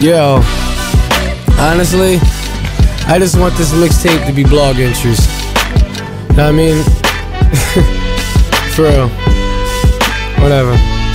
Yo, honestly, I just want this mixtape to be blog entries. Know what I mean? For real. Whatever.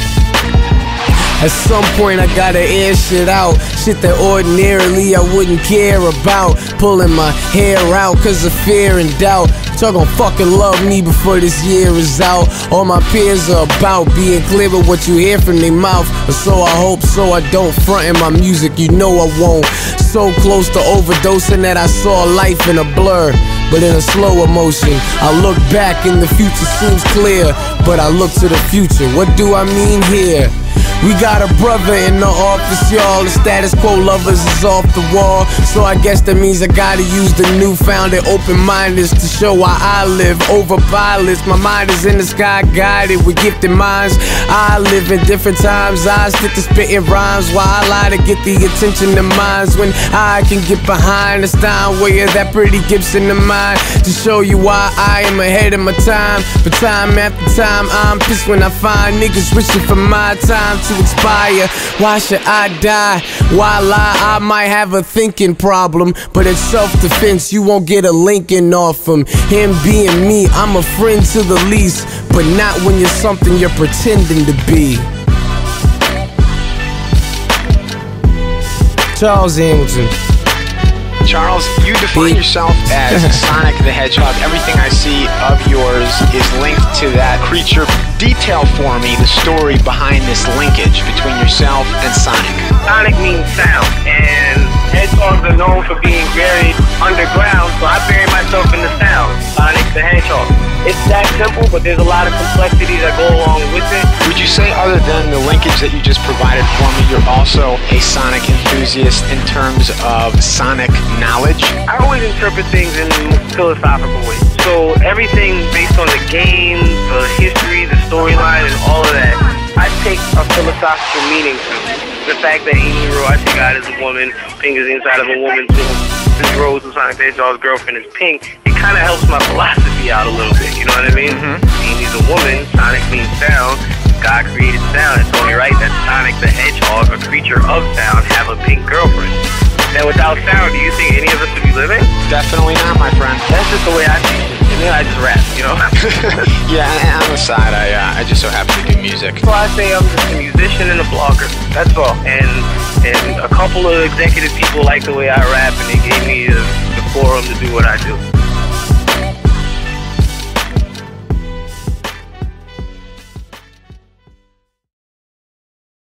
At some point I gotta air shit out, shit that ordinarily I wouldn't care about. Pulling my hair out cause of fear and doubt. Y'all gon' fucking love me before this year is out. All my peers are about being clear with what you hear from their mouth. Or so I hope, so I don't front in my music, you know I won't. So close to overdosing that I saw life in a blur, but in a slow emotion. I look back and the future seems clear, but I look to the future. What do I mean here? We got a brother in the office, y'all. The status quo lovers is off the wall. So I guess that means I gotta use the newfound and open-mindedness to show why I live over violence. My mind is in the sky, guided with gifted minds. I live in different times. I stick to spitting rhymes while I lie to get the attention of minds. When I can get behind the Steinway of that pretty Gibson of mine, to show you why I am ahead of my time. But time after time I'm pissed when I find niggas wishing for my time to expire. Why should I die? Why lie? I might have a thinking problem, but it's self-defense. You won't get a Lincoln off him. Him being me, I'm a friend to the least, but not when you're something you're pretending to be. Charles Hamilton. Charles, you define yourself as Sonic the Hedgehog. Everything I see of yours is linked to that creature. Detail for me the story behind this linkage between yourself and Sonic. Sonic means sound, and hedgehogs are known for being buried underground, so I bury myself in the sound. Sonic the Hedgehog. It's that simple, but there's a lot of complexities that go along with it. Would you say, other than the linkage that you just provided for me, you're also a Sonic enthusiast in terms of Sonic knowledge? I always interpret things in philosophical ways. So everything based on the game, the history, the storyline, and all of that, I take a philosophical meaning to it. The fact that Amy Roach God is a woman, Pink is inside of a woman too. This Rose, who's Sonic the Hedgehog's girlfriend, is pink. It kind of helps my philosophy out a little bit, you know what I mean? Amy's a woman, Sonic means sound. God created sound. It's only right that Sonic the Hedgehog, a creature of sound, have a pink girlfriend. Now, without sound, do you think any of us would be living? Definitely not, my friend. That's just the way I see it. And then I just rap, you know? Yeah, and on the side, I just so happen to do music. So I say I'm just a musician and a blogger. That's all. And a couple of executive people like the way I rap, and they gave me the forum to do what I do.